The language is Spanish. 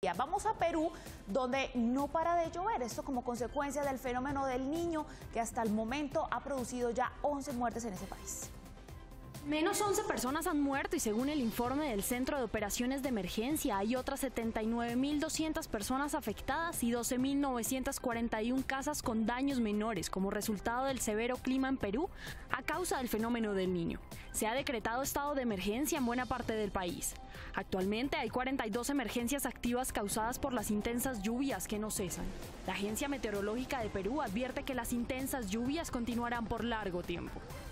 Colombia. Vamos a Perú, donde no para de llover. Esto como consecuencia del fenómeno del Niño, que hasta el momento ha producido ya 11 muertes en ese país. Menos 11 personas han muerto y según el informe del Centro de Operaciones de Emergencia hay otras 79.200 personas afectadas y 12.941 casas con daños menores como resultado del severo clima en Perú a causa del fenómeno del Niño. Se ha decretado estado de emergencia en buena parte del país. Actualmente hay 42 emergencias activas causadas por las intensas lluvias que no cesan. La Agencia Meteorológica de Perú advierte que las intensas lluvias continuarán por largo tiempo.